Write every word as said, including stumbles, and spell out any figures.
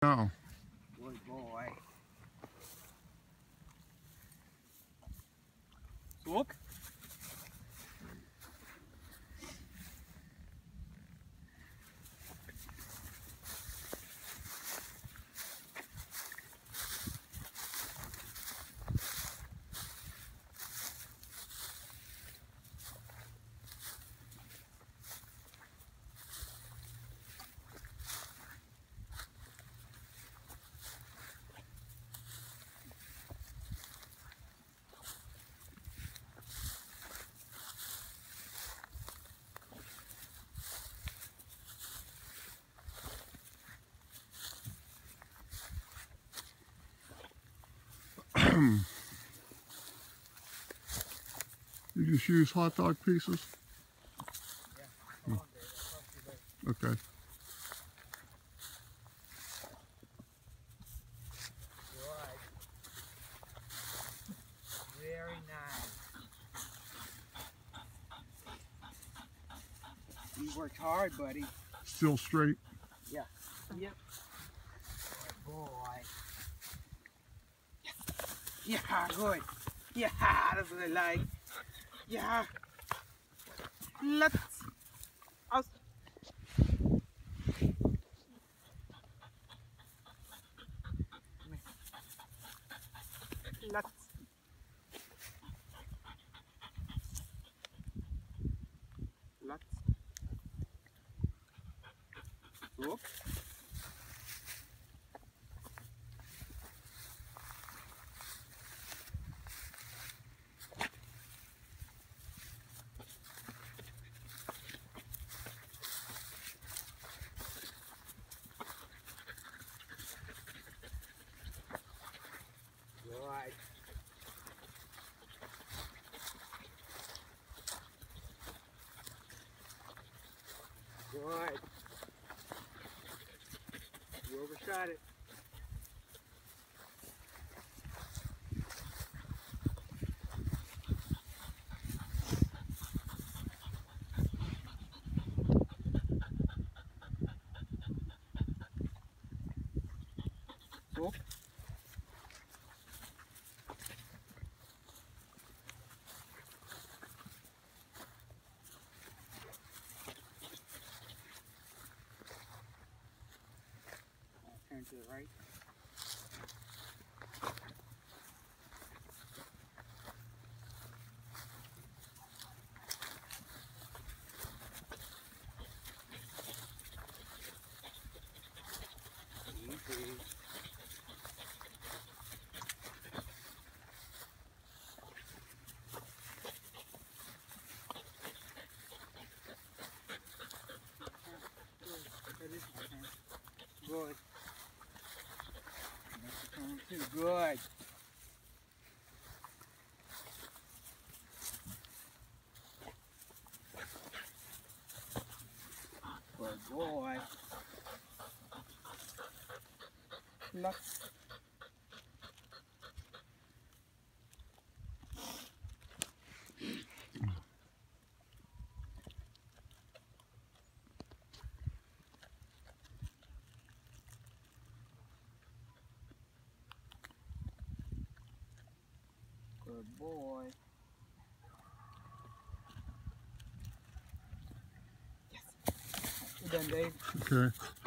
No. Good boy. Look. You just use hot dog pieces? Yeah. Hmm. Okay. Good. Very nice. You worked hard, buddy. Still straight? Yeah. Yep. Good boy. Yes. Yeah, good. Yeah, that's what I like. Yeah. Let's out. Let's. Let's. Look. Good. Good. You overshot it. Look. Turn to the right. Easy. Good. That's the turn too. Good. Good boy. Let's. Good boy. Yes. You're done, Dave. Okay.